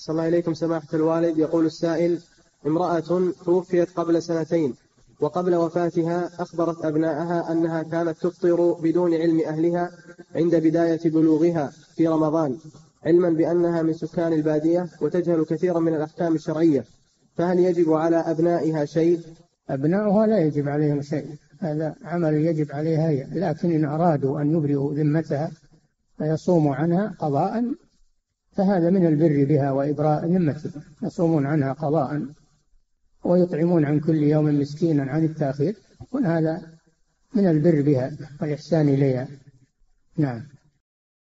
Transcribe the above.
صلى الله إليكم سماحة الوالد. يقول السائل: امرأة توفيت قبل 2 وقبل وفاتها أخبرت أبنائها أنها كانت تفطر بدون علم أهلها عند بداية بلوغها في رمضان، علما بأنها من سكان البادية وتجهل كثيرا من الأحكام الشرعية، فهل يجب على أبنائها شيء؟ أبنائها لا يجب عليهم شيء، هذا عمل يجب عليها هي، لكن إن أرادوا أن يبرئوا ذمتها فيصوموا عنها قضاء، فهذا من البر بها وإبراء ذمتها، يصومون عنها قضاء ويطعمون عن كل يوم مسكينا عن التأخير، يكون هذا من البر بها والإحسان إليها. نعم.